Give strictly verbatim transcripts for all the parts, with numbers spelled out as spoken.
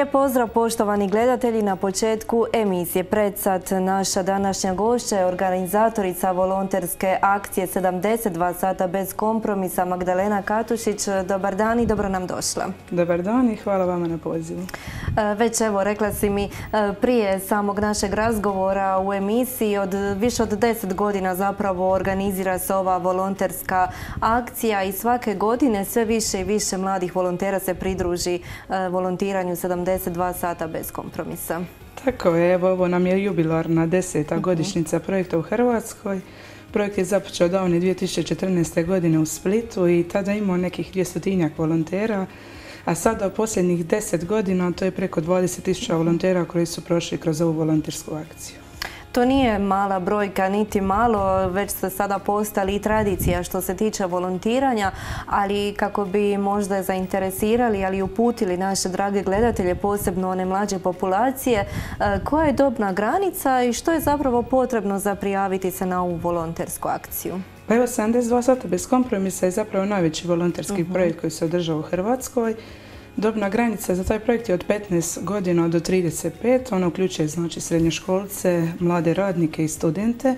Lijep pozdrav poštovani gledatelji na početku emisije Predsat. Naša današnja gošća je organizatorica volonterske akcije sedamdeset dva sata bez kompromisa Magdalena Katušić. Dobar dan i dobro nam došla. Dobar dan i hvala vama na pozivu. Već evo rekla si mi prije samog našeg razgovora u emisiji od više od deset godina zapravo organizira se ova volonterska akcija i svake godine sve više i više mladih volontera se pridruži volontiranju sedamdeset dva sata bez kompromisa. Tako je, evo ovo nam je jubilarna deseta godišnjica projekta u Hrvatskoj. Projekt je započeo davne dvije tisuće četrnaeste. godine u Splitu i tada imao nekih dvjestotinjak volontera, a sada u posljednjih deset godina to je preko dvadeset tisuća volontera koji su prošli kroz ovu volontersku akciju. To nije mala brojka, niti malo, već ste sada postali i tradicija što se tiče volontiranja, ali kako bi možda zainteresirali, ali i uputili naše drage gledatelje, posebno one mlađe populacije, koja je dobna granica i što je zapravo potrebno za prijaviti se na ovu volontersku akciju? Pa evo, sedamdeset dva sata bez kompromisa je zapravo najveći volonterski projekt koji se održava u Hrvatskoj. Dobna granica za taj projekt je od petnaest godina do trideset pet. Ona uključuje znači srednjoškolce, mlade radnike i studente.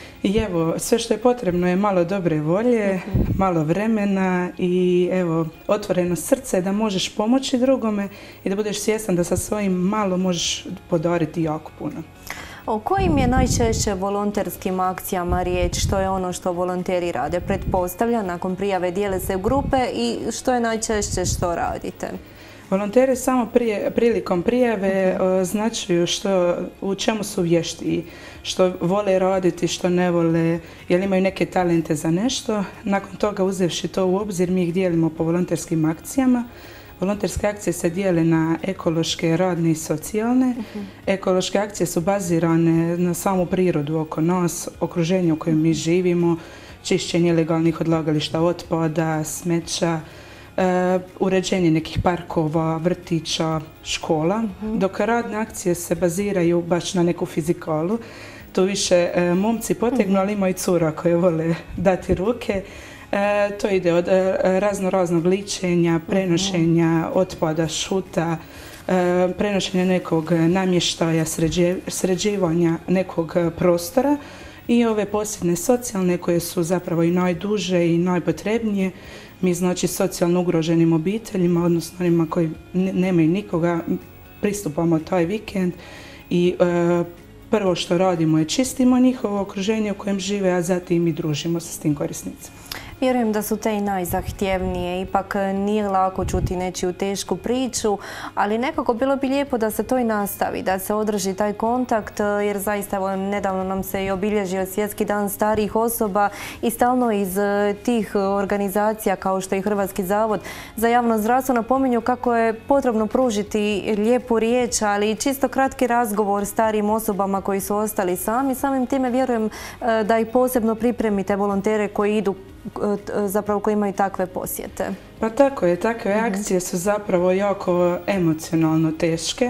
I evo, sve što je potrebno je malo dobre volje, malo vremena i evo, otvoreno srce da možeš pomoći drugome i da budeš svjestan da sa svojim malo možeš podariti jako puno. O kojim je najčešće volonterskim akcijama riječ? Što je ono što volonteri rade? Pretpostavlja, nakon prijave dijele se u grupe i što je najčešće što radite? Volonteri samo prije, prilikom prijave označuju što, u čemu su vješti, što vole raditi, što ne vole, jer imaju neke talente za nešto. Nakon toga, uzevši to u obzir, mi ih dijelimo po volonterskim akcijama. Volonterske akcije se dijele na ekološke, radne i socijalne. Uh-huh. Ekološke akcije su bazirane na samu prirodu oko nas, okruženje u kojem mi živimo, čišćenje ilegalnih odlagališta otpada, smeća, uh, uređenje nekih parkova, vrtića, škola, uh-huh. dok radne akcije se baziraju baš na neku fizikalu. Tu više uh, momci potegnu, uh-huh. ali ima i cura koje vole dati ruke. E, to ide od e, razno raznog ličenja, prenošenja otpada, šuta, e, prenošenja nekog namještaja, sređe, sređivanja nekog prostora i ove posljedne socijalne koje su zapravo i najduže i najpotrebnije. Mi znači socijalno ugroženim obiteljima, odnosno onima koji nemaju nikoga, pristupamo taj vikend i e, prvo što radimo je čistimo njihovo okruženje u kojem žive, a zatim i družimo se s tim korisnicima. Vjerujem da su te i najzahtjevnije. Ipak nije lako čuti nečiju tešku priču, ali nekako bilo bi lijepo da se to i nastavi, da se održi taj kontakt, jer zaista evo, nedavno nam se i obilježio Svjetski dan starijih osoba i stalno iz tih organizacija kao što je Hrvatski zavod za javno zdravstvo napominju kako je potrebno pružiti lijepu riječ, ali i čisto kratki razgovor starijim osobama koji su ostali sami. Samim time vjerujem da ih posebno pripremite volontere koji idu zapravo koji imaju takve posjete. Pa tako je, takve uh-huh. akcije su zapravo jako emocionalno teške.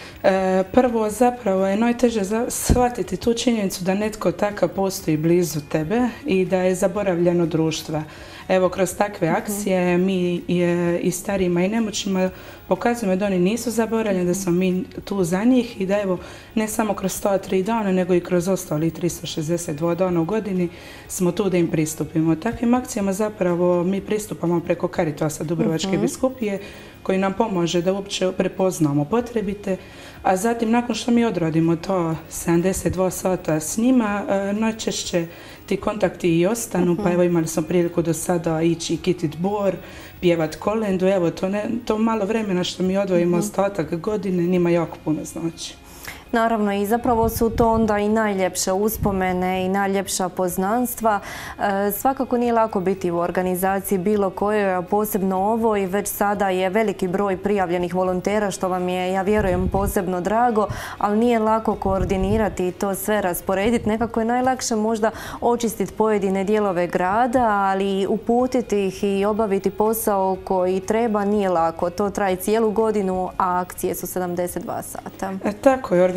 E, prvo zapravo je najteže shvatiti tu činjenicu da netko takav postoji blizu tebe i da je zaboravljeno društva. Evo, kroz takve akcije uh-huh. mi je, i starijima i nemoćnima pokazujemo da oni nisu zaboravljeni, da smo mi tu za njih i da evo, ne samo kroz ta tri dana, nego i kroz ostali tristo šezdeset dva dana u godini smo tu da im pristupimo. Takvim akcijama zapravo mi pristupamo preko Caritasa Dubrovačke uh-huh. biskupije koji nam pomaže da uopće prepoznamo potrebite, a zatim nakon što mi odradimo to sedamdeset dva sata s njima, najčešće ti kontakti i ostanu, uh-huh. pa evo imali smo priliku do sada ići kitit bor, pjevat kolendu, evo to, ne, to malo vremena što mi odvojimo uh-huh. ostatak godine njima jako puno znači. Naravno i zapravo su to onda i najljepše uspomene i najljepša poznanstva. E, svakako nije lako biti u organizaciji bilo kojoj, a posebno ovoj. Već sada je veliki broj prijavljenih volontera što vam je, ja vjerujem, posebno drago, ali nije lako koordinirati i to sve rasporediti. Nekako je najlakše možda očistiti pojedine dijelove grada, ali uputiti ih i obaviti posao koji treba nije lako. To traje cijelu godinu, a akcije su sedamdeset dva sata. E, tako je,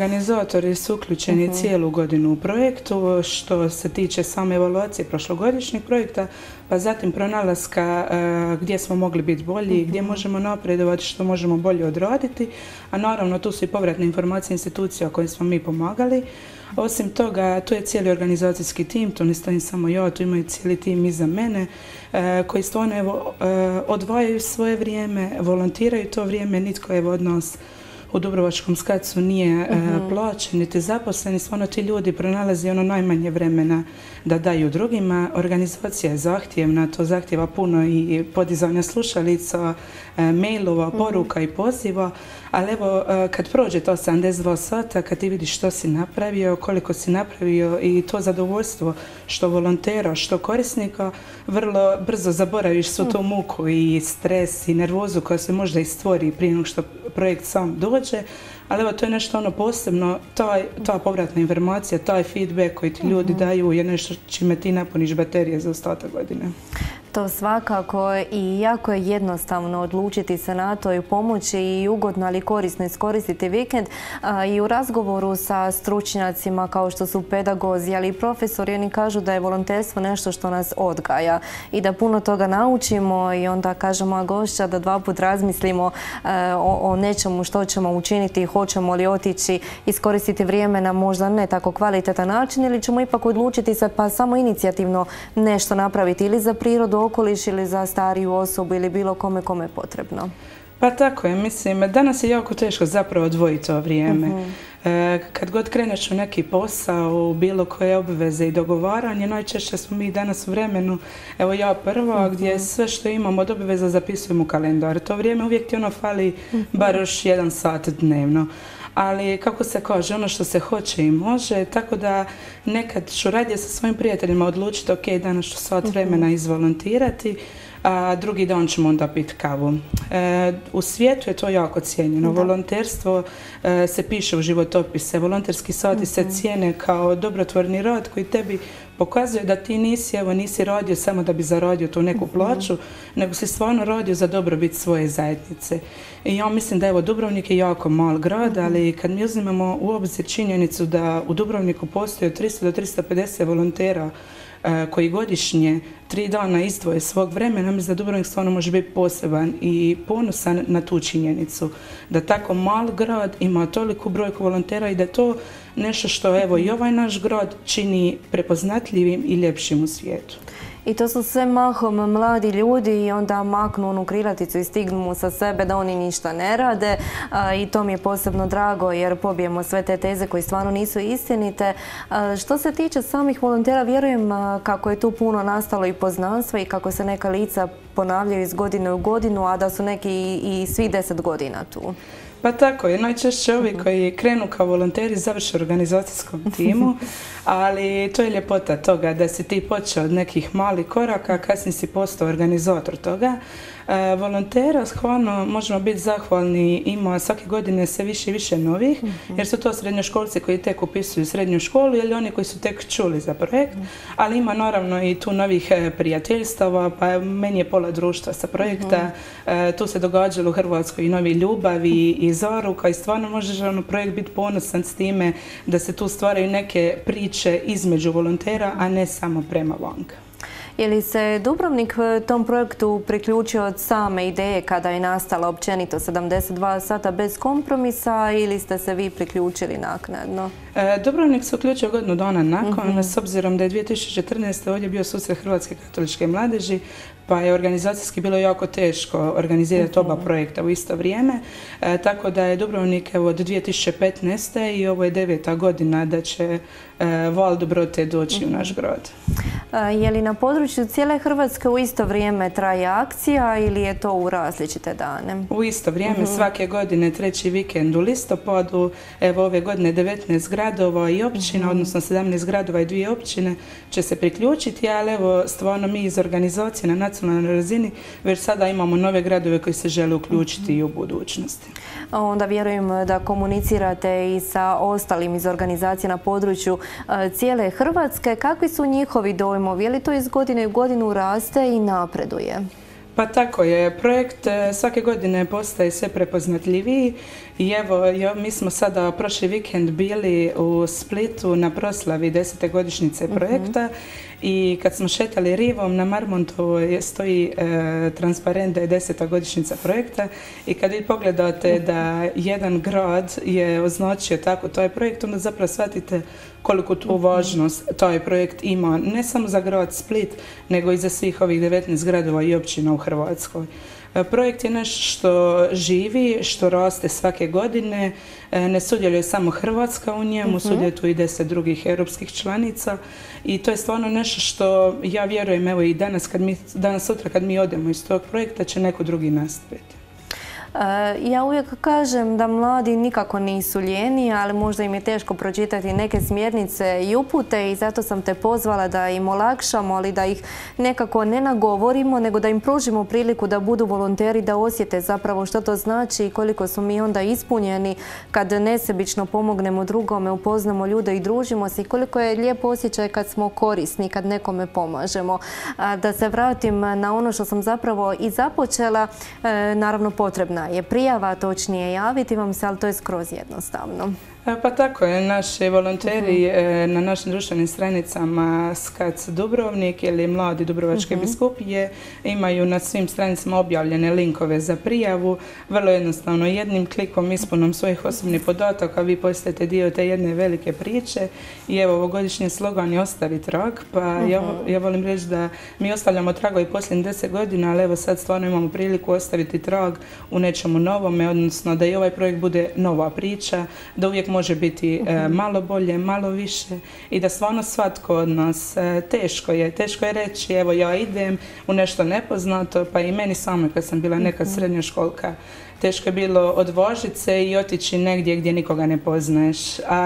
organizatori su uključeni uh-huh. cijelu godinu u projektu, što se tiče same evaluacije prošlogodišnjeg projekta, pa zatim pronalaska uh, gdje smo mogli biti bolji, uh-huh. gdje možemo napredovati, što možemo bolje odraditi, a naravno tu su i povratne informacije institucija koje smo mi pomagali. Osim toga, tu je cijeli organizacijski tim, tu ne stojim samo ja, tu imaju cijeli tim iza mene, e, koji stvarno evo, e, odvajaju svoje vrijeme, volontiraju to vrijeme, nitko evo od nas u Dubrovačkom SKAC-u nije uh-huh. e, plaćen, niti zaposleni, stvarno ti ljudi pronalaze ono najmanje vremena da daju drugima. Organizacija je zahtjevna, to zahtjeva puno i podizanja slušalica, e, mailova, poruka uh-huh. i poziva, ali evo e, kad prođe to sedamdeset dva sata, kad ti vidiš što si napravio, koliko si napravio i to zadovoljstvo što volontera, što korisnika, vrlo brzo zaboraviš svu tu muku i stres i nervozu koja se možda i stvori prije nego što projekt sam dođe, ali evo to je nešto ono posebno, taj, ta povratna informacija, taj feedback koji ti ljudi daju je nešto čime ti napuniš baterije za ostatak godine. To svakako i jako je jednostavno odlučiti se na to i pomoći i ugodno, ali korisno iskoristiti vikend. I u razgovoru sa stručnjacima kao što su pedagozi, ali i profesori, oni kažu da je volonterstvo nešto što nas odgaja i da puno toga naučimo i onda kaže moja gošća da dva put razmislimo o, o nečemu što ćemo učiniti, hoćemo li otići, iskoristiti vrijeme na možda ne tako kvalitetan način ili ćemo ipak odlučiti se pa samo inicijativno nešto napraviti ili za prirodu, okoliš ili za stariju osobu ili bilo kome kome je potrebno. Pa tako je, mislim, danas je jako teško zapravo odvojiti to vrijeme. Uh-huh. e, kad god kreneš u neki posao, bilo koje obveze i dogovaranje, najčešće smo mi danas u vremenu, evo ja prva, uh-huh. gdje sve što imamo od obveza zapisujemo u kalendar. To vrijeme uvijek ti ono fali uh-huh. bar još jedan sat dnevno. Ali kako se kaže, ono što se hoće i može, tako da nekad ću radije sa svojim prijateljima odlučiti ok, danas ću sat vremena izvolontirati, a drugi dan ćemo onda piti kavu. E, u svijetu je to jako cijenjeno. Da. Volonterstvo e, se piše u životopise, volonterski sati uh-huh. se cijene kao dobrotvorni rad koji tebi pokazuje da ti nisi, evo, nisi radio samo da bi zaradio tu neku plaću, uh-huh. nego si stvarno radio za dobrobit svoje zajednice. I ja mislim da evo Dubrovnik je jako mal grad, uh-huh. ali kad mi uzimamo u obzir činjenicu da u Dubrovniku postoji od tristo do tristo pedeset volontera koji godišnje tri dana izdvoje svog vremena, mislim da Dubrovnik stvarno može biti poseban i ponosan na tu činjenicu. Da tako mal grad ima toliku brojku volontera i da to nešto što evo i ovaj naš grad čini prepoznatljivim i ljepšim u svijetu. I to su sve mahom mladi ljudi i onda maknu onu krilaticu i stignu sa sebe da oni ništa ne rade a, i to mi je posebno drago jer pobijemo sve te teze koje stvarno nisu istinite. A, što se tiče samih volontera, vjerujem a, kako je tu puno nastalo i poznanstva i kako se neka lica ponavljaju iz godine u godinu, a da su neki i, i svi deset godina tu. Pa tako je, najčešće ovi koji krenu kao volonteri završe u organizacijskom timu, ali to je ljepota toga da si ti počeo od nekih malih koraka, kasnije si postao organizator toga. E, volontera, stvarno možemo biti zahvalni, ima svake godine sve više i više novih, jer su to srednjoškolci koji tek upisuju srednju školu ili oni koji su tek čuli za projekt, ali ima naravno i tu novih prijateljstava, pa meni je pola društva sa projekta, e, tu se događalo u Hrvatskoj i novi ljubavi i zaruka i stvarno možeš ono projekt biti ponosan s time da se tu stvaraju neke priče između volontera, a ne samo prema vanka. Je li se Dubrovnik tom projektu priključio od same ideje kada je nastala općenito sedamdeset dva sata bez kompromisa ili ste se vi priključili naknadno? E, Dubrovnik se uključio godinu dana nakon, uh-huh. s obzirom da je dvije tisuće četrnaeste. ovdje bio susret Hrvatske katoličke mladeži, pa je organizacijski bilo jako teško organizirati uh-huh. oba projekta u isto vrijeme, e, tako da je Dubrovnik evo, od dvije tisuće petnaeste. i ovo je deveta godina da će e, val dobrote doći uh-huh. u naš grad. A, je li na području cijele Hrvatske u isto vrijeme traje akcija ili je to u različite dane? U isto vrijeme, uh-huh. svake godine treći vikend u listopadu, evo ove godine devetnaest gradova i općina, uh-huh. odnosno sedamnaest gradova i dvije općine će se priključiti, ali evo stvarno mi iz organizacije na nacionalnoj razini već sada imamo nove gradove koji se žele uključiti uh-huh. i u budućnosti. Onda vjerujem da komunicirate i sa ostalim iz organizacije na području cijele Hrvatske. Kakvi su njihovi dojmovi? Je li to iz godine u godinu raste i napreduje? Pa tako je, projekt svake godine postaje sve prepoznatljiviji i evo, jo, mi smo sada prošli vikend bili u Splitu na proslavi desete godišnjice projekta i kad smo šetali rivom na Marmontovoj stoji e, transparent da je deseta godišnjica projekta i kad vi pogledate da jedan grad je označio tako taj projekt, onda zapravo shvatite koliko tu važnost taj projekt ima, ne samo za grad Split, nego i za svih ovih devetnaest gradova i općina u Hrvatskoj. Projekt je nešto što živi, što raste svake godine, ne sudjeluje samo Hrvatska u njemu, sudjeluje tu i deset drugih europskih članica i to je stvarno nešto što ja vjerujem, evo i danas, kad mi, danas sutra kad mi odemo iz tog projekta će neko drugi nastaviti. Ja uvijek kažem da mladi nikako nisu lijeni, ali možda im je teško pročitati neke smjernice i upute i zato sam te pozvala da im olakšamo, ali da ih nekako ne nagovorimo, nego da im pružimo priliku da budu volonteri, da osjete zapravo što to znači i koliko su mi onda ispunjeni kad nesebično pomognemo drugome, upoznamo ljude i družimo se i koliko je lijep osjećaj kad smo korisni, kad nekome pomažemo. Da se vratim na ono što sam zapravo i započela, naravno potrebna je prijava, točnije javiti vam se, ali to je skroz jednostavno. Pa tako je, naši volonteri uh-huh. na našim društvenim stranicama S K A C Dubrovnik ili Mladi Dubrovačke uh-huh. biskupije imaju na svim stranicama objavljene linkove za prijavu. Vrlo jednostavno, jednim klikom ispunom svojih osobnih podataka vi postajete dio te jedne velike priče i evo ovogodišnji slogan je Ostavi trag, pa uh-huh. ja, ja volim reći da mi ostavljamo tragovi posljednjih deset godina, ali evo sad stvarno imamo priliku ostaviti trag u nečemu novome, odnosno da i ovaj projekt bude nova priča, da uvijek može biti e, malo bolje, malo više i da stvarno svatko od nas e, teško je, teško je reći evo ja idem u nešto nepoznato, pa i meni samo kad sam bila neka srednjoškolka teško je bilo odvožiti se i otići negdje gdje nikoga ne poznaješ,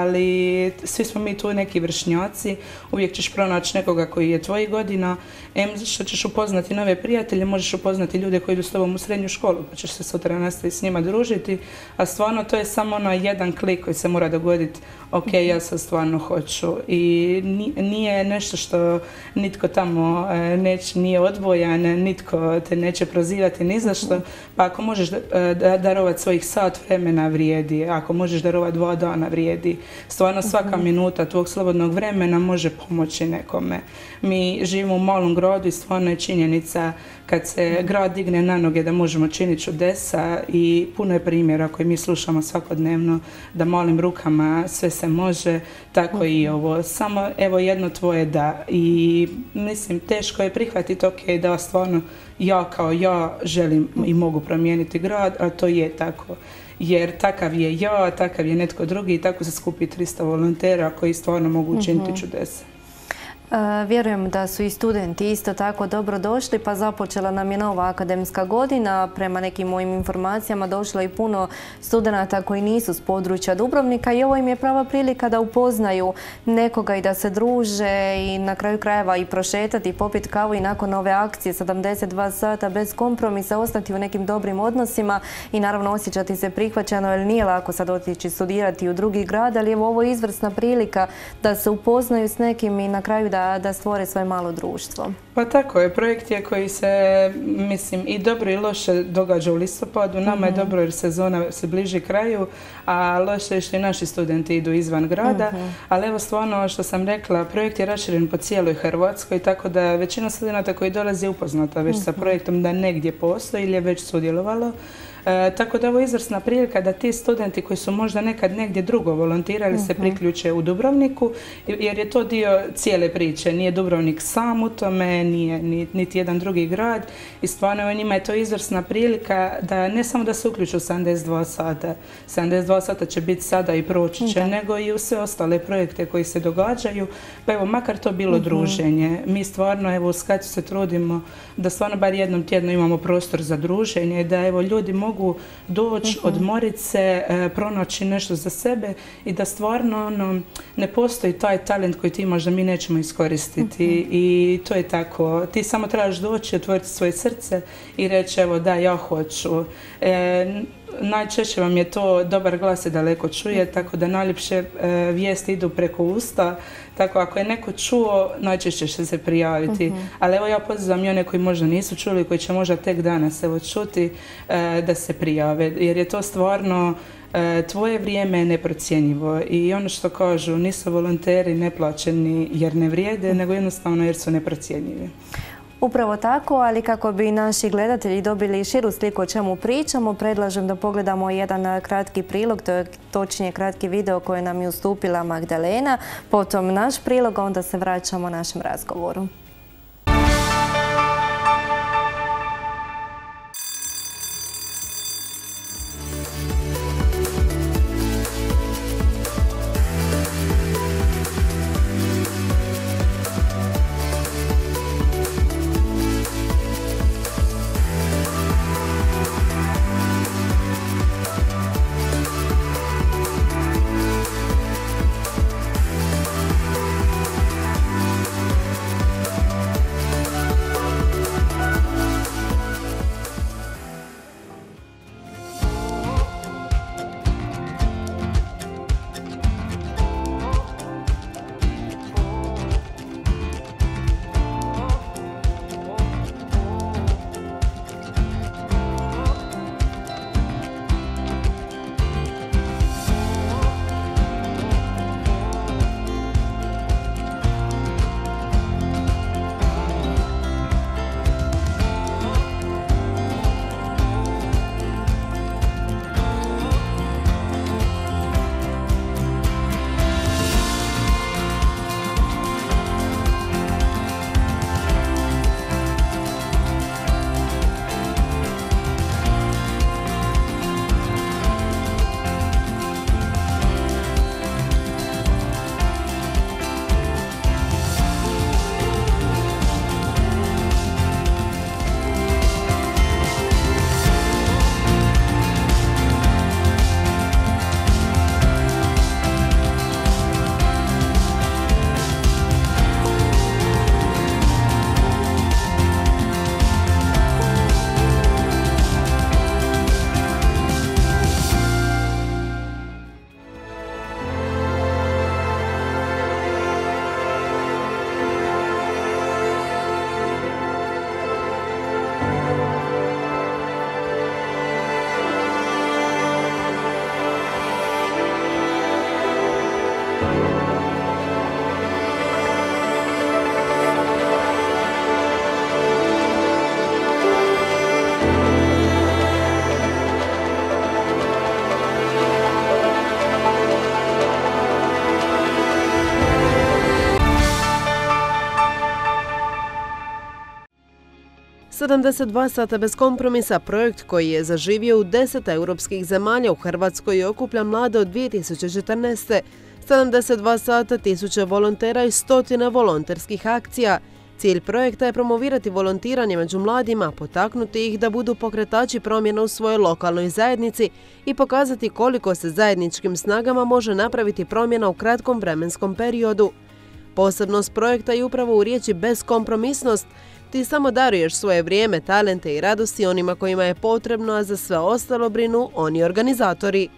ali svi smo mi tu neki vršnjaci, uvijek ćeš pronaći nekoga koji je tvojih godina, em što ćeš upoznati nove prijatelje, možeš upoznati ljude koji idu s tobom u srednju školu, pa ćeš se sutra nastaviti s njima družiti, a stvarno to je samo ono jedan klik koji se mora dogoditi, ok, ja sad stvarno hoću i nije nešto što nitko tamo neće, nije odvojan, nitko te neće prozivati ni za što, pa ako možeš darovati svojih sat vremena vrijedi, ako možeš darovati dva dana vrijedi. Stvarno svaka minuta tvog slobodnog vremena može pomoći nekome. Mi živimo u malom gradu i stvarno je činjenica kad se grad digne na noge da možemo činiti čudesa i puno je primjera koje mi slušamo svakodnevno da malim rukama sve se može, tako i ovo. Samo evo jedno tvoje da i mislim teško je prihvatiti ok da stvarno ja kao ja želim i mogu promijeniti grad, a to je tako. Jer takav je ja, takav je netko drugi i tako se skupi tristo volontera koji stvarno mogu učiniti čudesa. Vjerujem da su i studenti isto tako dobro došli, pa započela nam je nova akademska godina. Prema nekim mojim informacijama došlo i puno studenata koji nisu s područja Dubrovnika i ovo im je prava prilika da upoznaju nekoga i da se druže i na kraju krajeva i prošetati, popiti kavu i nakon ove akcije sedamdeset dva sata bez kompromisa ostati u nekim dobrim odnosima i naravno osjećati se prihvaćeno, jer nije lako sad otići studirati u drugi grad, ali evo ovo je izvrsna prilika da se upoznaju s nekim i na kraju da Da, da stvore svoje malo društvo. Pa tako je, projekt je koji se, mislim, i dobro i loše događa u listopadu. Nama mm-hmm. je dobro jer sezona se bliži kraju, a loše je što i naši studenti idu izvan grada. Mm-hmm. Ali evo stvarno što sam rekla, projekt je raširen po cijeloj Hrvatskoj, tako da većina studenta koji dolazi je upoznata već mm-hmm. sa projektom da negdje postoji ili je već sudjelovalo. E, tako da ovo je izvrsna prilika da ti studenti koji su možda nekad negdje drugo volontirali uh-huh. se priključe u Dubrovniku, jer je to dio cijele priče. Nije Dubrovnik sam u tome, nije niti jedan drugi grad i stvarno njima je to izvrsna prilika da ne samo da se uključu u sedamdeset dva sata. sedamdeset dva sata će biti sada i proći će, uh-huh. nego i u sve ostale projekte koji se događaju. Pa evo, makar to bilo uh-huh. druženje. Mi stvarno, evo, u S K A C-u se trudimo da stvarno bar jednom tjedno imamo prostor za druženje, da evo ljudi mogu mogu doći, odmorit se, pronaći nešto za sebe i da stvarno ono, ne postoji taj talent koji ti imaš da mi nećemo iskoristiti i to je tako. Ti samo trebaš doći, otvoriti svoje srce i reći evo da, ja hoću. E, najčešće vam je to dobar glas se daleko čuje, tako da najljepše e, vijesti idu preko usta. Tako ako je neko čuo, najčešće će se prijaviti. Uh-huh. Ali evo ja pozivam i one koji možda nisu čuli, koji će možda tek danas evo čuti, e, da se prijave. Jer je to stvarno e, tvoje vrijeme je neprocjenjivo. I ono što kažu, nisu volonteri neplaćeni jer ne vrijede, nego jednostavno jer su neprocjenjivi. Upravo tako, ali kako bi naši gledatelji dobili širu sliku o čemu pričamo, predlažem da pogledamo jedan kratki prilog, to je točnije kratki video koji nam je ustupila Magdalena, potom naš prilog, a onda se vraćamo našem razgovoru. sedamdeset dva sata bez kompromisa, projekt koji je zaživio u deset europskih zemalja u Hrvatskoj i okuplja mlade od dvije tisuće četrnaeste. sedamdeset dva sata, tisuće volontera i stotine volonterskih akcija. Cilj projekta je promovirati volontiranje među mladima, potaknuti ih da budu pokretači promjena u svojoj lokalnoj zajednici i pokazati koliko se zajedničkim snagama može napraviti promjena u kratkom vremenskom periodu. Posebnost projekta je upravo u riječi beskompromisnost. Ti samo daruješ svoje vrijeme, talente i radosti onima kojima je potrebno, a za sve ostalo brinu oni organizatori.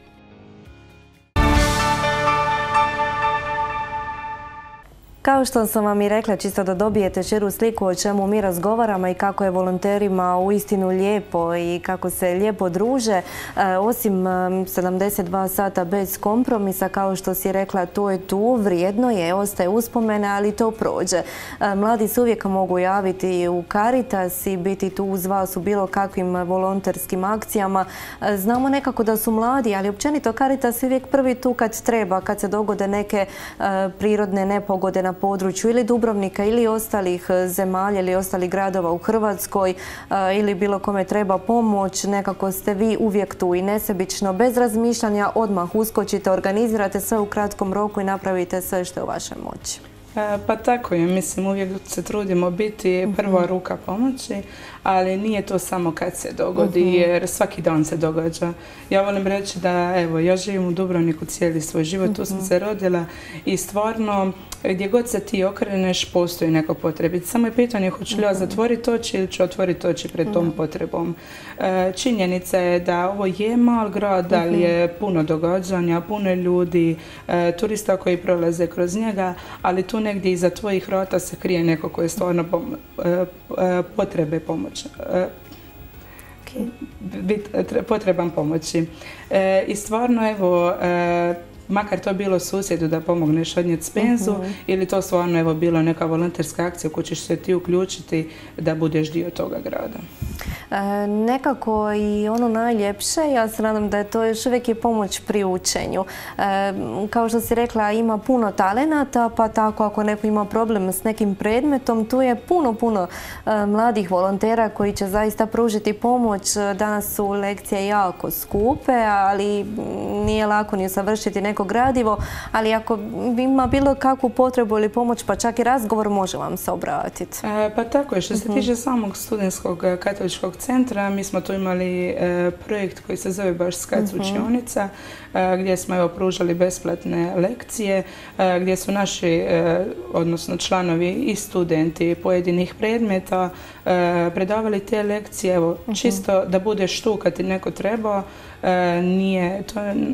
Kao što sam vam i rekla, čisto da dobijete širu sliku o čemu mi razgovaramo i kako je volonterima uistinu lijepo i kako se lijepo druže. E, osim sedamdeset dva sata bez kompromisa, kao što si rekla, to je tu, vrijedno je, ostaje uspomene, ali to prođe. E, mladi se uvijek mogu javiti u Caritas i biti tu uz vas u bilo kakvim volonterskim akcijama. E, znamo nekako da su mladi, ali općenito Caritas je uvijek prvi tu kad treba, kad se dogode neke e, prirodne nepogode na području ili Dubrovnika ili ostalih zemalja ili ostalih gradova u Hrvatskoj ili bilo kome treba pomoć, nekako ste vi uvijek tu i nesebično, bez razmišljanja, odmah uskočite, organizirate sve u kratkom roku i napravite sve što je u vašoj moći. Pa tako je, mislim uvijek se trudimo biti prva ruka pomoći, ali nije to samo kad se dogodi, jer svaki dan se događa. Ja volim reći da, evo, ja živim u Dubrovniku cijeli svoj život, tu sam se rodila i stvarno gdje god se ti okreneš postoji neko potrebiti. Samo je pitanje hoću li ja zatvoriti oči ili ću otvoriti oči pred tom potrebom. Činjenica je da ovo je mal grad, ali je puno događanja, puno ljudi, turista koji prolaze kroz njega, ali tu negdje iza tvojih vrata se krije neko koji je stvarno potrebe pomoći. Potreban pomoći. I stvarno, evo, makar to bilo susjedu da pomogneš odnijeti spenzu ili to stvarno evo bilo neka volonterska akcija u koju ćeš se ti uključiti da budeš dio toga grada. E, nekako i ono najljepše, ja se nadam da je to još uvijek je pomoć pri učenju. E, kao što si rekla, ima puno talenata, pa tako ako neko ima problem s nekim predmetom, tu je puno, puno e, mladih volontera koji će zaista pružiti pomoć. Danas su lekcije jako skupe, ali nije lako ni usavršiti neko gradivo, ali ako ima bilo kakvu potrebu ili pomoć, pa čak i razgovor, može vam se obratiti. E, pa tako je, što se tiče samog studentskog katoličkog centra, mi smo tu imali e, projekt koji se zove baš Skac učionica, e, gdje smo evo pružali besplatne lekcije, e, gdje su naši, e, odnosno članovi i studenti pojedinih predmeta e, predavali te lekcije, evo, čisto da budeš tu kad ti neko treba. E, nije, to, e,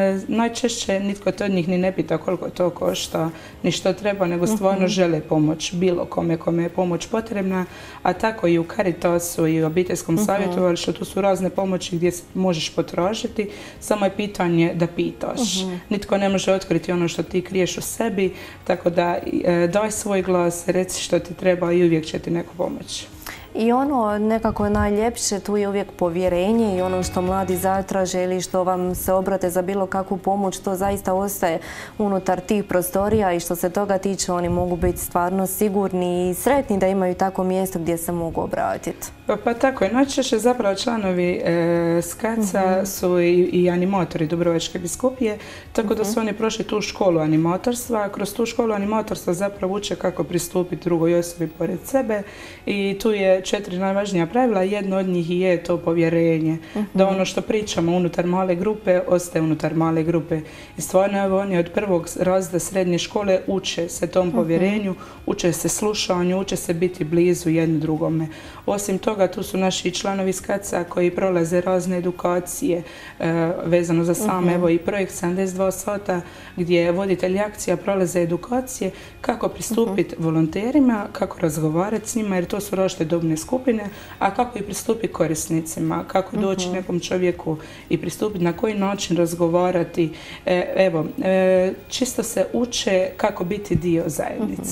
najčešće nitko to od njih ni ne pita koliko to košta, ni što treba, nego stvarno žele pomoć bilo kome kome je pomoć potrebna, a tako i u Caritasu i u obiteljskom savjetovalištu, tu su razne pomoći gdje možeš potražiti, samo je pitanje da pitaš. Nitko ne može otkriti ono što ti kriješ u sebi, tako da e, daj svoj glas, reci što ti treba i uvijek će ti neko pomoći. I ono nekako najljepše, tu je uvijek povjerenje i ono što mladi zatraže ili što vam se obrate za bilo kakvu pomoć, to zaista ostaje unutar tih prostorija i što se toga tiče oni mogu biti stvarno sigurni i sretni da imaju tako mjesto gdje se mogu obratiti. Pa, pa tako je. Najčešće zapravo članovi e, Skaca su i, i animatori Dubrovačke biskupije, tako da su oni prošli tu školu animatorstva. Kroz tu školu animatorstva zapravo uče kako pristupiti drugoj osobi pored sebe i tu je četiri najvažnija pravila. Jedno od njih je to povjerenje. Da ono što pričamo unutar male grupe ostaje unutar male grupe. I stvarno evo oni od prvog razreda srednje škole uče se tom povjerenju, uče se slušanju, uče se biti blizu jedno drugome. Osim toga tu su naši članovi Skaca koji prolaze razne edukacije e, vezano za sam evo i projekt sedamdeset dva sata gdje voditelji akcija prolaze edukacije kako pristupiti volonterima, kako razgovarati s njima jer to su različite dobne skupine, a kako i pristupiti korisnicima, kako doći nekom čovjeku i pristupiti, na koji način razgovarati. E, evo, e, čisto se uče kako biti dio zajednice.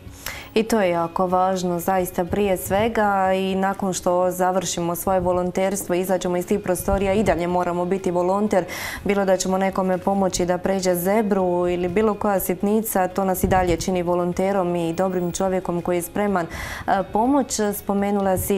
I to je jako važno, zaista prije svega i nakon što završimo svoje volonterstvo, izađemo iz tih prostorija i dalje moramo biti volonter, bilo da ćemo nekome pomoći da pređe zebru ili bilo koja sitnica, to nas i dalje čini volonterom i dobrim čovjekom koji je spreman pomoć. Spomenula si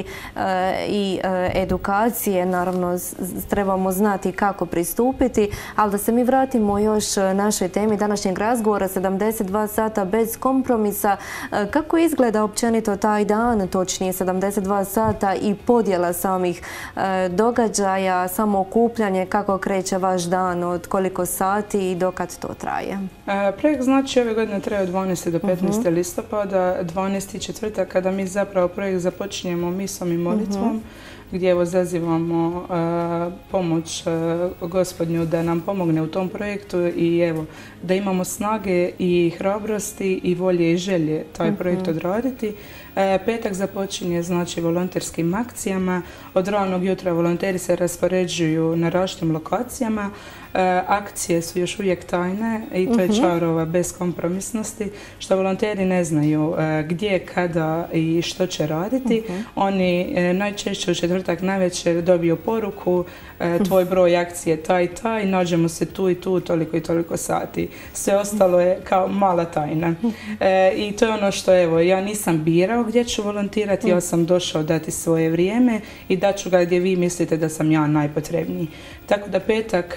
i edukacije, naravno trebamo znati kako pristupiti, ali da se mi vratimo još našoj temi današnjeg razgovora, sedamdeset dva sata bez kompromisa. Kako Kako izgleda općenito taj dan, točnije sedamdeset dva sata i podjela samih e, događaja, samo okupljanje, kako kreće vaš dan, od koliko sati i dokad to traje? E, projekt znači ove godine traje od dvanaestog do petnaestog listopada, dvanaesti četvrtak kada mi zapravo projekt započinjemo misom i molitvom, gdje evo zazivamo uh, pomoć uh, Gospodnju da nam pomogne u tom projektu i evo da imamo snage i hrabrosti i volje i želje taj projekt odraditi. Uh, petak započinje znači volonterskim akcijama. Od ranog jutra volonteri se raspoređuju na različitim lokacijama. Uh, akcije su još uvijek tajne i to je čar ova beskompromisnosti, što volonteri ne znaju uh, gdje, kada i što će raditi. Oni uh, najčešće u četvrtak navečer dobiju poruku, uh, tvoj broj akcije taj i taj, nađemo se tu i tu toliko i toliko sati. Sve ostalo je kao mala tajna. Uh, I to je ono što evo, ja nisam birao gdje ću volontirati, ja sam došao dati svoje vrijeme i daću ga gdje vi mislite da sam ja najpotrebniji. Tako da petak uh,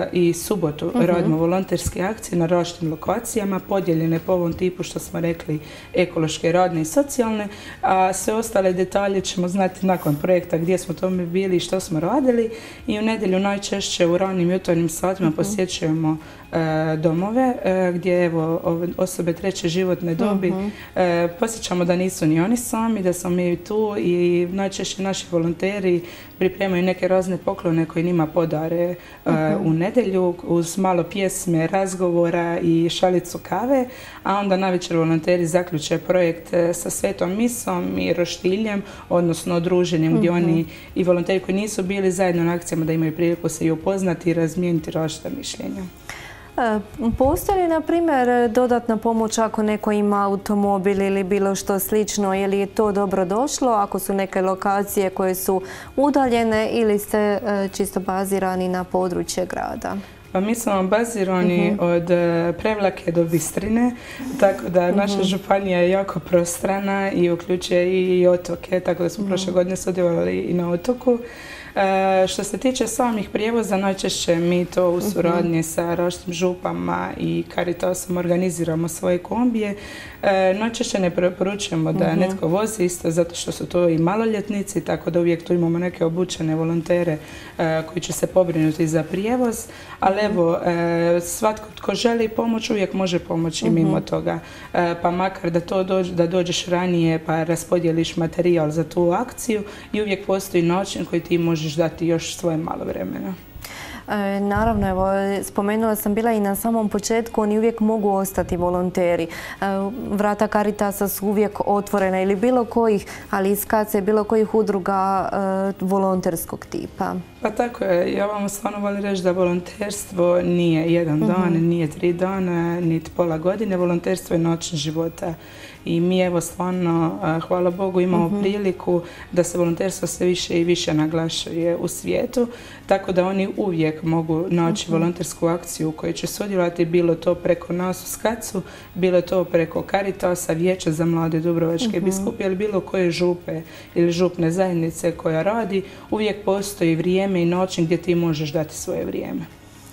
i subotu uh-huh. radimo volonterske akcije na različitim lokacijama, podijeljene po ovom tipu što smo rekli ekološke, radne i socijalne, a sve ostale detalje ćemo znati nakon projekta gdje smo tome bili i što smo radili. I u nedjelju najčešće u ranim jutarnjim satima uh-huh. posjećujemo e, domove e, gdje evo osobe treće životne dobi uh-huh. e, posjećamo da nisu ni oni sami, da smo mi tu i najčešće naši volonteri pripremaju neke razne poklone koje njima podare uh-huh. u nedjelju uz malo pjesme, razgovora i šalicu kave, a onda navečer volonteri zaključe projekt sa svetom misom i roštiljem, odnosno druženjem uh-huh. gdje oni i volonteri koji nisu bili zajedno na akcijama da imaju priliku se i upoznati i razmijeniti različita mišljenja. Postoji li, na primjer, dodatna pomoć ako neko ima automobil ili bilo što slično? Je li je to dobro došlo ako su neke lokacije koje su udaljene ili ste čisto bazirani na područje grada? Pa mi smo bazirani uh-huh. od Prevlake do Bistrine, tako da uh-huh. naša županija je jako prostrana i uključuje i otoke, tako da smo uh-huh. prošle godine sudjelovali i na otoku. E, što se tiče samih prijevoza, najčešće mi to u suradnji uh-huh. sa različitim župama i Caritasom organiziramo svoje kombije. E, najčešće ne preporučujemo da uh-huh. netko vozi isto zato što su to i maloljetnici, tako da uvijek tu imamo neke obučene volontere e, koji će se pobrinuti za prijevoz, ali uh-huh. evo, e, svatko tko želi pomoć uvijek može pomoći uh-huh. mimo toga. E, pa makar da, to dođ, da dođeš ranije pa raspodijeliš materijal za tu akciju i uvijek postoji način koji ti možeš dati još svoje malo vremena. E, naravno, evo, spomenula sam bila i na samom početku, oni uvijek mogu ostati volonteri. E, vrata Caritasa su uvijek otvorena ili bilo kojih, ali iz K C bilo kojih udruga e, volonterskog tipa. Pa tako je, ja vam stvarno volim reći da volonterstvo nije jedan dan, uh-huh. nije tri dana, niti pola godine, volonterstvo je način života. I mi evo stvarno, hvala Bogu, imamo uh-huh. priliku da se volonterstvo sve više i više naglašuje u svijetu, tako da oni uvijek mogu naći uh-huh. volontersku akciju u kojoj će sudjelovati, bilo to preko nas u Skacu, bilo to preko Caritasa, Vijeća za mlade Dubrovačke uh-huh. biskupije ili bilo koje župe ili župne zajednice koja radi, uvijek postoji vrijeme i način gdje ti možeš dati svoje vrijeme.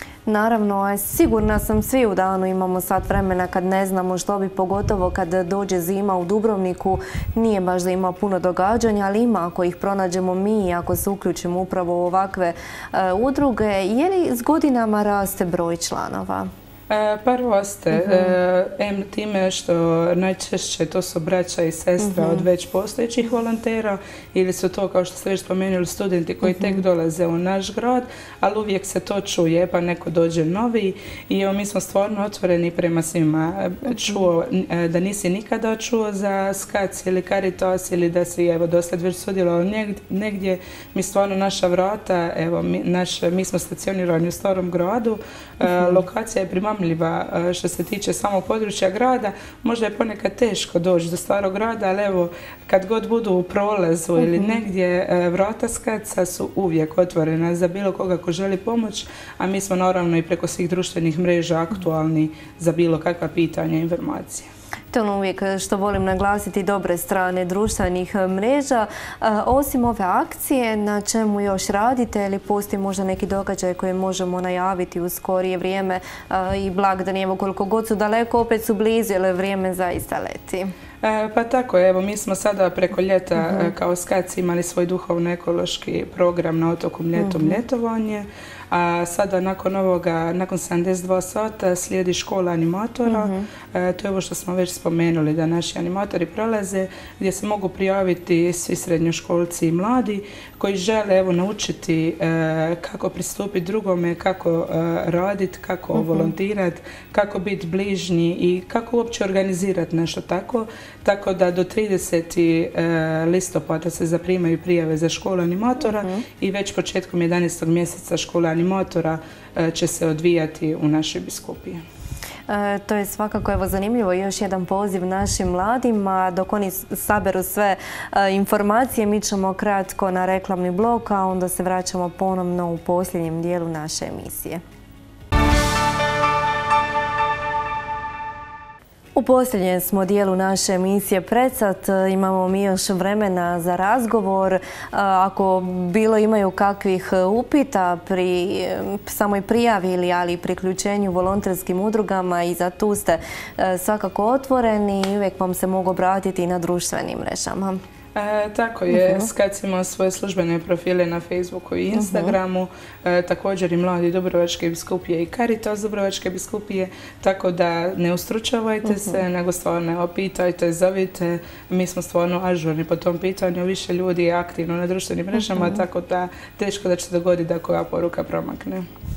Naravno, sigurna sam svi u danu imamo sat vremena kad ne znamo što bi, pogotovo kad dođe zima u Dubrovniku. Nije baš da ima puno događanja, ali ima ako ih pronađemo mi, ako se uključimo upravo u ovakve uh, udruge. Je li s godinama raste broj članova? E, prvo raste, uh-huh. em time što najčešće to su braća i sestra uh-huh. od već postojećih volontera ili su to, kao što ste već spomenuli, studenti koji uh-huh. tek dolaze u naš grad, ali uvijek se to čuje pa neko dođe novi i evo mi smo stvarno otvoreni prema svima. Uh-huh. Čuo, da nisi nikada čuo za Skac ili Caritas ili da si evo dosad već sudjelovao negdje, mi stvarno naša vrata, evo mi, naš, mi smo stacionirani u starom gradu, uh-huh. lokacija je primamljiva što se tiče samog područja grada. Možda je ponekad teško doći do starog grada, ali evo kad god budu u prolazu uh-huh. ili negdje, vrata Skaca su uvijek otvorena za bilo koga ko želi pomoć, a mi smo naravno i preko svih društvenih mreža aktualni za bilo kakva pitanja i informacije. To je ono uvijek što volim naglasiti, dobre strane društvenih mreža. Osim ove akcije, na čemu još radite ili postoji možda neki događaj koji možemo najaviti u skorije vrijeme i blagdani, evo koliko god su daleko, opet su blizu, jer vrijeme zaista leti. E, pa tako, evo, mi smo sada preko ljeta uh-huh. kao Skac imali svoj duhovno-ekološki program na otoku Mljetom uh-huh. ljetovanje, a sada nakon ovoga, nakon sedamdeset dva sata slijedi škola animatora. Uh-huh. E, to je ovo što smo već spomenuli, da naši animatori prolaze, gdje se mogu prijaviti svi srednjoškolci i mladi koji žele evo naučiti e, kako pristupiti drugome, kako e, raditi, kako uh-huh. volontirati, kako biti bližnji i kako uopće organizirati nešto tako. Tako da do tridesetog listopada se zaprimaju prijave za školu animatora uh-huh. i već početkom jedanaestog mjeseca škola animatora će se odvijati u našoj biskupiji. E, to je svakako evo zanimljivo, još jedan poziv našim mladima. Dok oni saberu sve e, informacije, mi ćemo kratko na reklamni blok, a onda se vraćamo ponovno u posljednjem dijelu naše emisije. U posljednjem smo dijelu naše emisije Predsat. Imamo mi još vremena za razgovor. Ako bilo imaju kakvih upita pri samoj prijavi ili ali priključenju volonterskim udrugama i za tu ste svakako otvoreni i uvijek vam se mogu obratiti i na društvenim mrežama. E, tako je, uh-huh. Skac ima svoje službene profile na Facebooku i Instagramu, uh-huh. e, također i Mladi Dubrovačke biskupije i Caritas Dubrovačke biskupije, tako da ne ustručavajte uh-huh. se, nego stvarno opitajte, zovite, mi smo stvarno ažurni po tom pitanju, više ljudi je aktivno na društvenim mrežama, uh-huh. tako da teško da će se dogoditi da koja poruka promakne.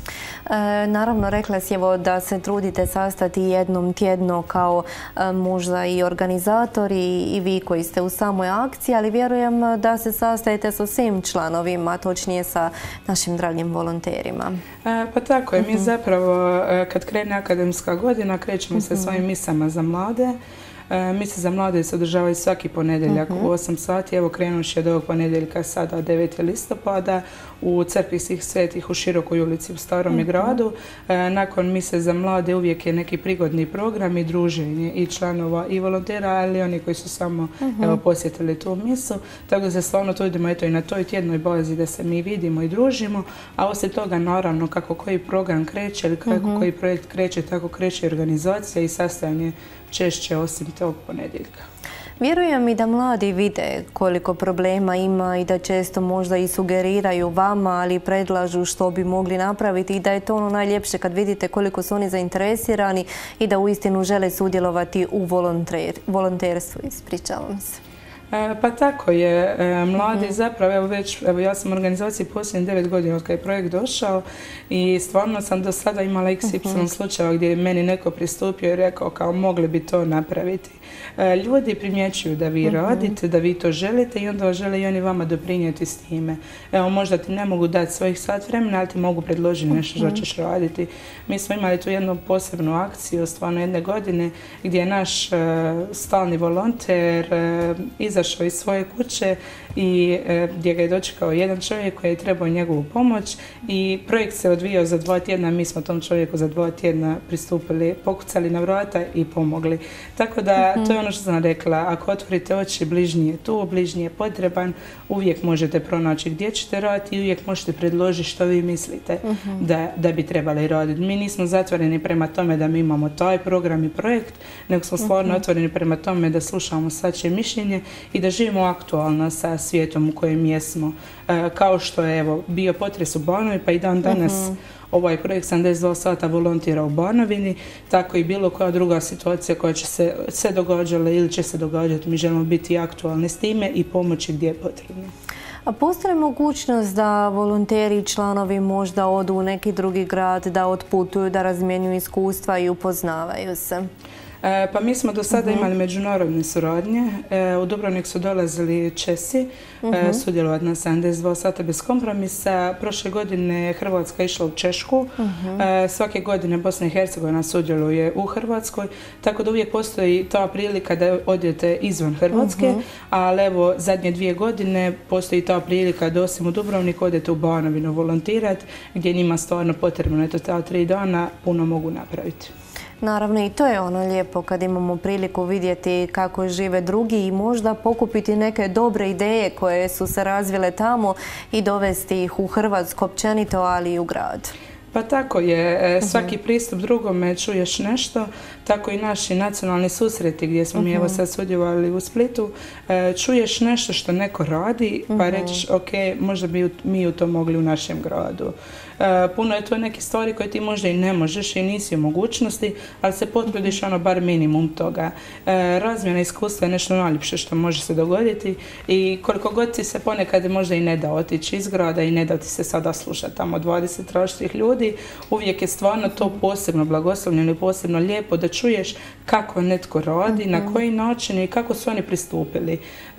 E, naravno, rekla si evo da se trudite sastati jednom tjedno kao e, možda i organizatori i vi koji ste u samoj akciji, ali vjerujem da se sastajete sa svim članovima, točnije sa našim dragim volonterima. E, pa tako je, mi zapravo kad krene akademska godina krećemo se svojim misama za mlade. Mise za mlade se održavaju svaki ponedjeljak uh-huh. u osam sati. Evo krenuši od ovog ponedjeljka sada devetog listopada u Crkvi svih svetih u Širokoj ulici u Starome uh-huh. gradu. E, nakon mise za mlade uvijek je neki prigodni program i druženje i članova i volontera, ali oni koji su samo uh-huh. evo, posjetili tu misu. Tako da se stvarno trudimo eto, i na toj tjednoj bazi da se mi vidimo i družimo, a osim toga naravno kako koji program kreće ili kako uh-huh. koji projekt kreće, tako kreće organizacija i sastajanje češće osim tog ponedjeljka. Vjerujem i da mladi vide koliko problema ima i da često možda i sugeriraju vama, ali predlažu što bi mogli napraviti i da je to ono najljepše kad vidite koliko su oni zainteresirani i da uistinu žele sudjelovati u volonter, volonterstvu. Ispričavam se. E, pa tako je, e, mladi mm-hmm. zapravo, evo već, evo ja sam u organizaciji posljednjih devet godina od kada je projekt došao i stvarno sam do sada imala iks ipsilon mm-hmm. slučajeva gdje je meni neko pristupio i rekao kao mogli bi to napraviti. E, ljudi primjećuju da vi mm-hmm. radite, da vi to želite i onda žele i oni vama doprinijeti s time. Evo možda ti ne mogu dati svojih sat vremena, ali ti mogu predložiti nešto što mm-hmm. ćeš raditi. Mi smo imali tu jednu posebnu akciju, stvarno jedne godine, gdje je naš uh, stalni volonter uh, izašao iz svoje kuće i e, gdje ga je dočekao jedan čovjek koji je trebao njegovu pomoć i projekt se odvijao za dva tjedna. Mi smo tom čovjeku za dva tjedna pristupili, pokucali na vrata i pomogli. Tako da mm-hmm. to je ono što sam rekla, ako otvorite oči, bližnji je tu, bližnji je potreban, uvijek možete pronaći gdje ćete raditi i uvijek možete predložiti što vi mislite mm-hmm. da, da bi trebali raditi. Mi nismo zatvoreni prema tome da mi imamo taj program i projekt, nego smo stvarno mm-hmm. otvoreni prema tome da slušamo svačije mišljenje i da živimo aktualno sa svijetom u kojem jesmo. E, kao što je evo, bio potres u Banovi, pa i dan danas uh-huh. ovaj projekt sedamdeset dva sata volontira u Banovini, tako i bilo koja druga situacija koja će se, se događala ili će se događati. Mi želimo biti aktualni s time i pomoći gdje je potrebno. A postoji mogućnost da volonteri i članovi možda odu u neki drugi grad, da otputuju, da razmjenjuju iskustva i upoznavaju se? E, pa mi smo do sada uh-huh. imali međunarodne suradnje. E, u Dubrovnik su dolazili Česi uh-huh. e, sudjelovati na sedamdeset dva sata bez kompromisa. Prošle godine Hrvatska išla u Češku. Uh-huh. E, svake godine Bosna i Hercegovina sudjeluje u Hrvatskoj. Tako da uvijek postoji ta prilika da odete izvan Hrvatske. Uh-huh. Ali evo zadnje dvije godine postoji ta prilika da osim u Dubrovnik odete u Banovinu volontirati gdje njima stvarno potrebno. Eto ta tri dana puno mogu napraviti. Naravno i to je ono lijepo kad imamo priliku vidjeti kako žive drugi i možda pokupiti neke dobre ideje koje su se razvile tamo i dovesti ih u Hrvatsku općenito, ali i u grad. Pa tako je, svaki pristup drugome čuješ nešto, tako i naši nacionalni susreti gdje smo uh-huh. mi evo sad sudjelovali u Splitu, čuješ nešto što neko radi pa uh-huh. rećeš ok, možda bi mi u to mogli u našem gradu. Puno je to neke stvari koje ti možda i ne možeš i nisi u mogućnosti, ali se potrudiš ono bar minimum toga. Razmjena iskustva je nešto najljepše što može se dogoditi i koliko god ti se ponekad možda i ne da otići iz grada i ne da ti se sada slušati tamo dvadeset različitih ljudi, uvijek je stvarno to posebno blagoslovljeno i posebno lijepo da čuješ kako netko radi, uh-huh. na koji način i kako su oni pristupili.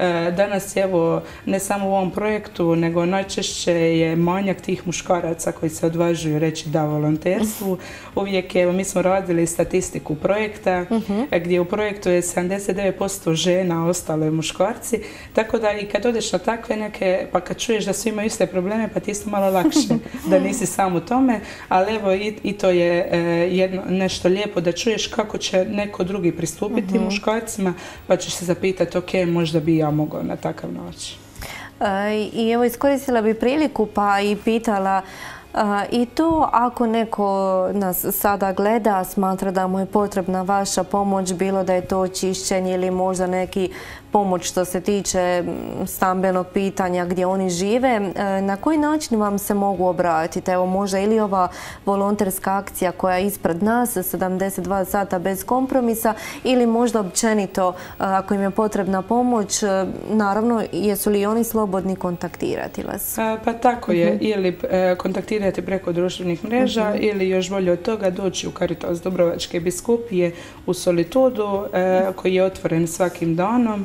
Danas evo ne samo u ovom projektu, nego najčešće je manjak tih muškaraca koji se odvažuju reći da volonterstvu. Uvijek evo mi smo radili statistiku projekta uh-huh. gdje u projektu je sedamdeset devet posto žena, ostalo je muškarci. Tako da i kad odeš na takve neke, pa kad čuješ da svi imaju iste probleme, pa ti isto malo lakše da nisi sam u tome. ali evo i, i to je e, jedno, nešto lijepo da čuješ kako će neko drugi pristupiti uh-huh. muškarcima, pa ćeš se zapitati, ok, možda bi ja mogao na takav način. E, I evo iskoristila bi priliku pa i pitala i to ako neko nas sada gleda, smatra da mu je potrebna vaša pomoć, bilo da je to čišćenje ili možda neki pomoć što se tiče stambenog pitanja gdje oni žive, na koji način vam se mogu obratiti? Evo možda ili ova volonterska akcija koja je ispred nas, sedamdeset dva sata bez kompromisa, ili možda općenito ako im je potrebna pomoć, naravno jesu li oni slobodni kontaktirati vas? Pa tako je, uh-huh. ili kontaktirati preko društvenih mreža uh-huh. ili još bolje od toga doći u Caritas Dubrovačke biskupije u Solitudu koji je otvoren svakim danom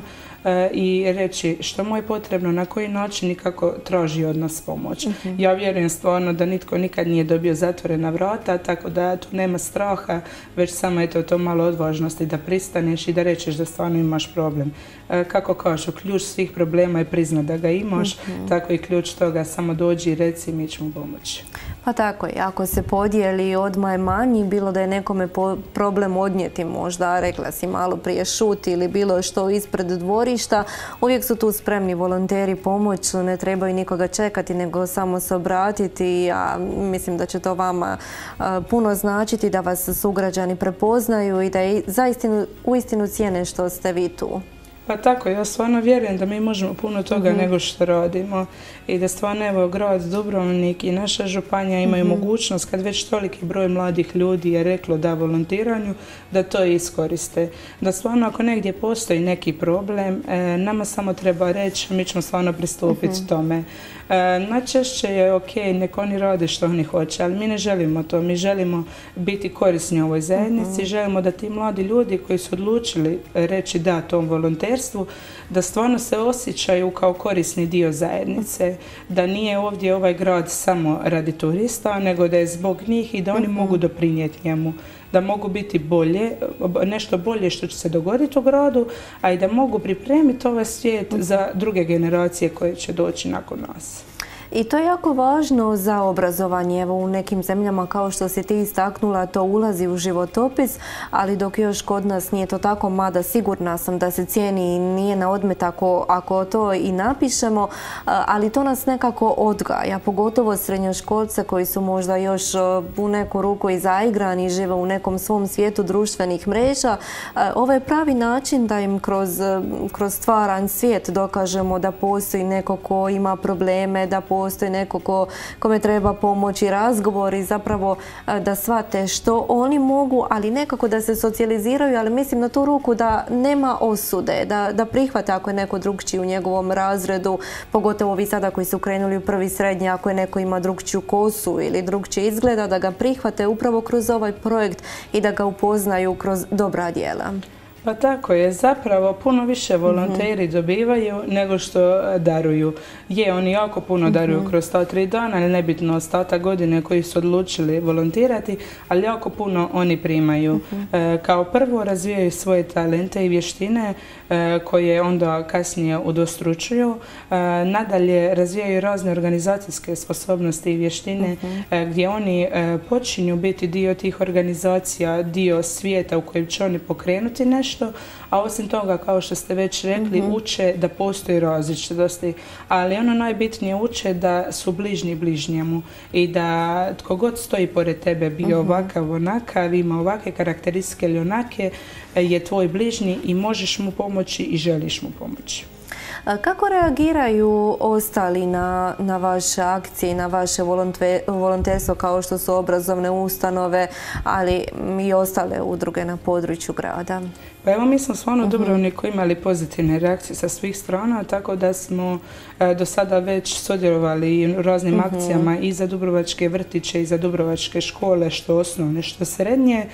i reći što mu je potrebno, na koji način i kako traži od nas pomoć. Uh-huh. Ja vjerujem stvarno da nitko nikad nije dobio zatvorena vrata, tako da tu nema straha, već samo je to, to malo odvažnosti da pristaneš i da rečeš da stvarno imaš problem. Kako kažu, ključ svih problema je priznat da ga imaš, uh-huh. tako i ključ toga, samo dođi i reci, mi ćemo pomoći. Pa tako je, ako se podijeli odmah je manji, bilo da je nekome problem odnijeti možda, rekla si malo prije šuti ili bilo što ispred dvorišta, uvijek su tu spremni volonteri pomoć, ne trebaju nikoga čekati nego samo se obratiti, a mislim da će to vama puno značiti, da vas sugrađani prepoznaju i da je zaistinu, uistinu cijene što ste vi tu. Pa tako, ja stvarno vjerujem da mi možemo puno toga mm-hmm. nego što radimo i da stvarno evo grad Dubrovnik i naša županija imaju mm-hmm. mogućnost kad već toliki broj mladih ljudi je reklo da volontiranju, da to iskoriste. Da stvarno ako negdje postoji neki problem, e, nama samo treba reći, mi ćemo stvarno pristupiti mm-hmm. tome. E, najčešće je ok, nek oni rade što oni hoće, ali mi ne želimo to, mi želimo biti korisni ovoj zajednici, mm-hmm. želimo da ti mladi ljudi koji su odlučili reći da tom volonterstvu, da stvarno se osjećaju kao korisni dio zajednice, da nije ovdje ovaj grad samo radi turista, nego da je zbog njih i da oni mm-hmm. mogu doprinijeti njemu, da mogu biti bolje, nešto bolje što će se dogoditi u gradu, a i da mogu pripremiti ovaj svijet za druge generacije koje će doći nakon nas. I to je jako važno za obrazovanje. Evo, u nekim zemljama, kao što si ti istaknula, to ulazi u životopis, ali dok još kod nas nije to tako, mada sigurna sam da se cijeni i nije na odmet ako, ako to i napišemo, ali to nas nekako odgaja, pogotovo srednjoškolce koji su možda još u neku ruku i zaigrani, žive u nekom svom svijetu društvenih mreža. Ovo je pravi način da im kroz, kroz stvaran svijet dokažemo da postoji neko ko ima probleme, da postoji postoji neko ko, kome treba pomoć i razgovor i zapravo da shvate što oni mogu, ali nekako da se socijaliziraju, ali mislim na tu ruku da nema osude, da, da prihvate ako je neko drugčiji u njegovom razredu, pogotovo vi sada koji su krenuli u prvi srednji, ako je neko ima drugčiju kosu ili drugčiji izgleda, da ga prihvate upravo kroz ovaj projekt i da ga upoznaju kroz dobra djela. Pa tako je, zapravo puno više volonteri mm-hmm. dobivaju nego što daruju. Je, oni jako puno daruju mm-hmm. kroz ta tri dana, ali nebitno ostatak godine koji su odlučili volontirati, ali jako puno oni primaju. Mm-hmm. E, kao prvo razvijaju svoje talente i vještine e, koje onda kasnije udostručuju. E, nadalje razvijaju razne organizacijske sposobnosti i vještine mm-hmm. e, gdje oni e, počinju biti dio tih organizacija, dio svijeta u kojem će oni pokrenuti nešto. A osim toga, kao što ste već rekli, mm-hmm. uče da postoji različitosti, ali ono najbitnije uče da su bližnji bližnjemu i da tko god stoji pored tebe, bio mm-hmm. ovakav, onakav, ima ovakve karakteristike ili onake, je tvoj bližnji i možeš mu pomoći i želiš mu pomoći. Kako reagiraju ostali na, na vaše akcije i na vaše volonterstvo kao što su obrazovne ustanove, ali i ostale udruge na području grada? Pa evo, mi smo stvarno u Dubrovniku imali pozitivne reakcije sa svih strana, tako da smo e, do sada već sudjelovali u raznim uh-huh. akcijama i za dubrovačke vrtiće i za dubrovačke škole, što osnovne, što srednje.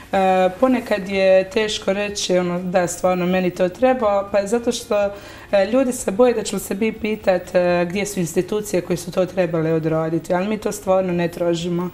Ponekad je teško reći ono, da stvarno meni to treba, pa zato što ljudi se boje da ću se bi pitati gdje su institucije koje su to trebale odraditi, ali mi to stvarno ne tražimo.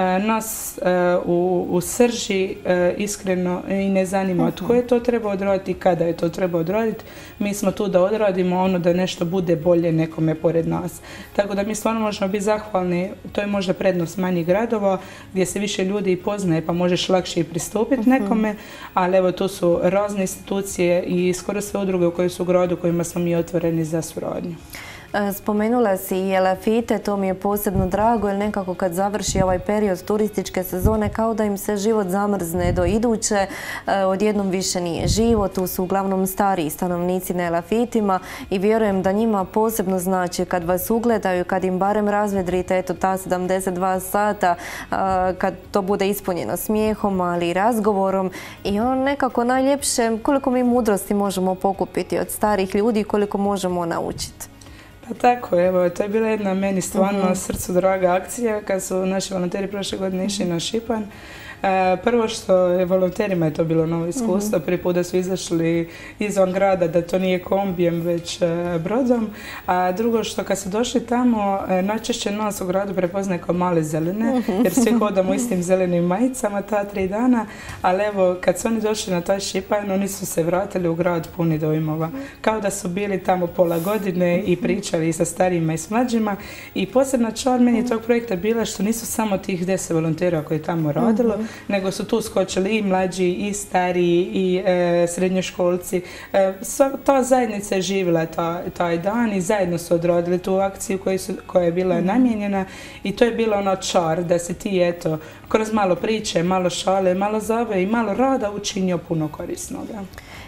Nas u, u srži iskreno i ne zanima tko je to treba odraditi i kada je to treba odraditi. Mi smo tu da odradimo ono da nešto bude bolje nekome pored nas. Tako da mi stvarno možemo biti zahvalni, to je možda prednost manjih gradova gdje se više ljudi i poznaje pa možeš lakše i pristupiti nekome, ali evo tu su razne institucije i skoro sve udruge u kojoj su u gradu kojima smo mi otvoreni za suradnju. Spomenula si i Elafite, to mi je posebno drago jer nekako kad završi ovaj period turističke sezone kao da im se život zamrzne do iduće, odjednom više nije živo, tu su uglavnom stariji stanovnici na Elafitima i vjerujem da njima posebno znači kad vas ugledaju, kad im barem razvedrite eto ta sedamdeset dva sata, kad to bude ispunjeno smijehom, ali i razgovorom i ono nekako najljepše koliko mi mudrosti možemo pokupiti od starih ljudi i koliko možemo naučiti. Pa tako, evo, to je bila jedna meni stvarno srcu draga akcija kad su naši volonteri prošle godine išli na Šipan. Prvo što je volonterima je to bilo novo iskustvo, prvi put da su izašli izvan grada, da to nije kombijem već brodom, a drugo što kad su došli tamo, najčešće nas u gradu prepoznaje kao male zelene, jer svi hodamo istim zelenim majicama ta tri dana, ali evo kad su oni došli na taj Šipan, oni su se vratili u grad puni dojmova, kao da su bili tamo pola godine i pričali i sa starijima i s mlađima i posebna čar meni tog projekta bila što nisu samo tih deset volontera koji je tamo radilo, nego su tu skočili i mlađi, i stariji, i e, srednjoškolci. E, sva, ta zajednica je živjela ta, taj dan i zajedno su odradili tu akciju koju su, koja je bila mm. namijenjena i to je bilo ono čar da se ti eto kroz malo priče, malo šale, malo zave i malo rada učinio puno korisnoga.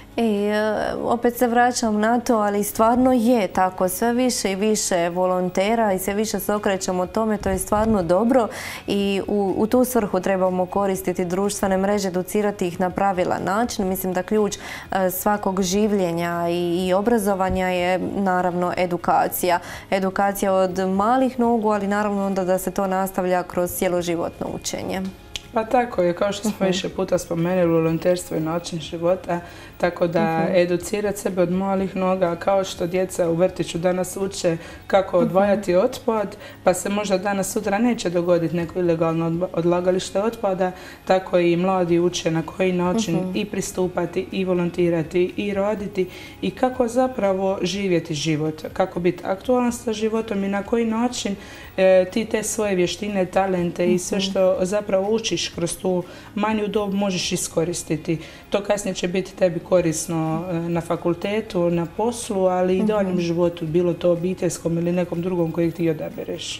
I opet se vraćam na to, ali stvarno je tako. Sve više i više volontera i sve više se okrećemo tome, to je stvarno dobro i u, u tu svrhu trebamo koristiti društvene mreže, educirati ih na pravilan način. Mislim da ključ svakog življenja i, i obrazovanja je naravno edukacija. Edukacija od malih nogu, ali naravno onda da se to nastavlja kroz cjeloživotno učenje. Pa tako je, kao što smo više puta spomenuli, volonterstvo je način života, tako da educirati sebe od malih noga, kao što djeca u vrtiću danas uče kako odvajati otpad, pa se možda danas sutra neće dogoditi neko ilegalno odlagalište otpada, tako i mladi uče na koji način i pristupati i volontirati i raditi i kako zapravo živjeti život, kako biti aktualan sa životom i na koji način e, ti te svoje vještine, talente i sve što zapravo učiš kroz tu manju dob možeš iskoristiti. To kasnije će biti tebi korisno na fakultetu, na poslu, ali i daljem životu, bilo to obiteljskom ili nekom drugom kojeg ti odabereš.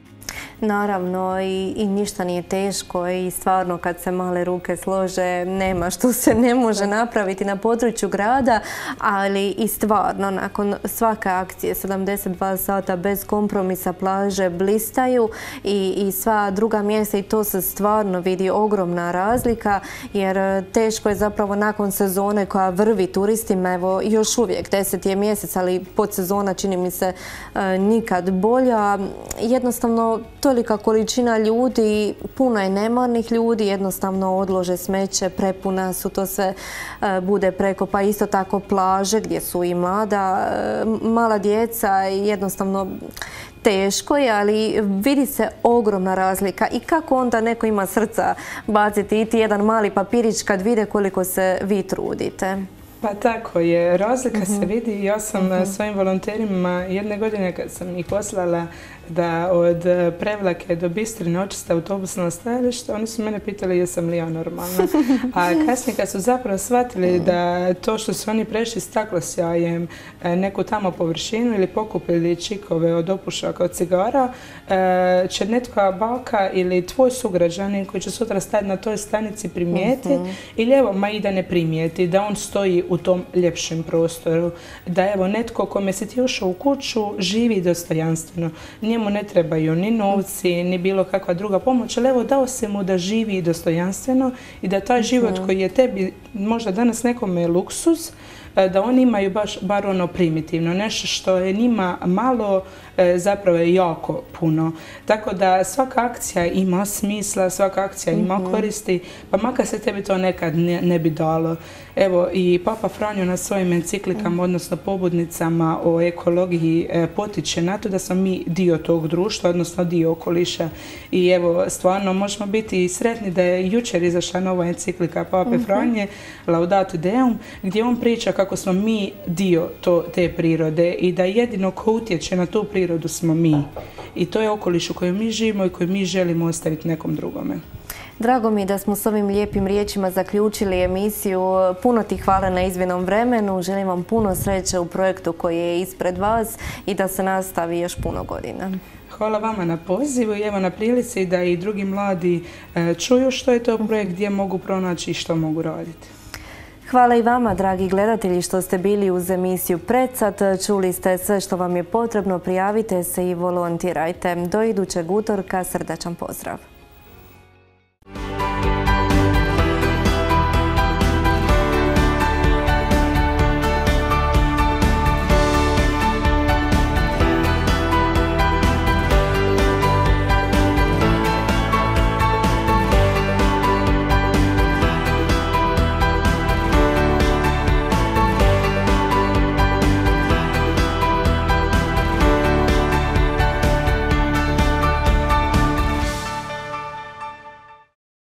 Naravno i, i ništa nije teško i stvarno kad se male ruke slože nema što se ne može napraviti na području grada, ali i stvarno nakon svake akcije sedamdeset dva sata bez kompromisa plaže blistaju i, i sva druga mjesta i to se stvarno vidi ogromna razlika jer teško je zapravo nakon sezone koja vrvi turistima, evo još uvijek deset je mjesec, ali podsezona čini mi se e, nikad bolja, jednostavno tolika količina ljudi, puno je nemarnih ljudi, jednostavno odlože smeće, prepuna su, to sve e, bude preko, pa isto tako plaže gdje su i mlada, e, mala djeca, jednostavno teško je, ali vidi se ogromna razlika i kako onda neko ima srca baciti iti jedan mali papirić kad vide koliko se vi trudite. Pa tako je, razlika uh-huh. se vidi. Ja sam uh-huh. svojim volonterima jedne godine kad sam ih poslala da od Prevlake do Bistrine očiste autobusno stajalište, oni su mene pitali jesam li ja normalna. A kasnije kad su zapravo shvatili da to što su oni prešli staklosjajem neku tamo površinu ili pokupili čikove od opušaka od cigara, će netko baka ili tvoj sugrađanin koji će sutra stajati na toj stanici primijeti uh-huh. ili evo, ma i da ne primijeti, da on stoji u tom ljepšem prostoru, da evo netko kome si ti ušao u kuću živi dostojanstveno. Njemu ne trebaju ni novci, ni bilo kakva druga pomoć, ali evo dao se mu da živi dostojanstveno i da taj život koji je tebi možda danas nekome luksuz, da oni imaju baš bar ono primitivno, nešto što je njima malo, zapravo je jako puno. Tako da svaka akcija ima smisla, svaka akcija ima koristi, pa makar se tebi to nekad ne, ne bi dalo. Evo i Papa Franjo na svojim enciklikama, odnosno pobudnicama o ekologiji potiče na to da smo mi dio tog društva, odnosno dio okoliša. I evo, stvarno možemo biti sretni da je jučer izašla nova enciklika Pape Franje, Laudato Deum, gdje on priča kako smo mi dio to, te prirode i da jedino ko utječe na tu prirodu smo mi. I to je okoliš u kojem mi živimo i koji mi želimo ostaviti nekom drugome. Drago mi je da smo s ovim lijepim riječima zaključili emisiju. Puno ti hvala na izmjenom vremenu. Želim vam puno sreće u projektu koji je ispred vas i da se nastavi još puno godina. Hvala vama na pozivu i evo na prilici da i drugi mladi čuju što je to projekt, gdje mogu pronaći i što mogu raditi. Hvala i vama, dragi gledatelji, što ste bili uz emisiju Predsat. Čuli ste sve što vam je potrebno, prijavite se i volontirajte. Do idućeg utorka, srdačan pozdrav.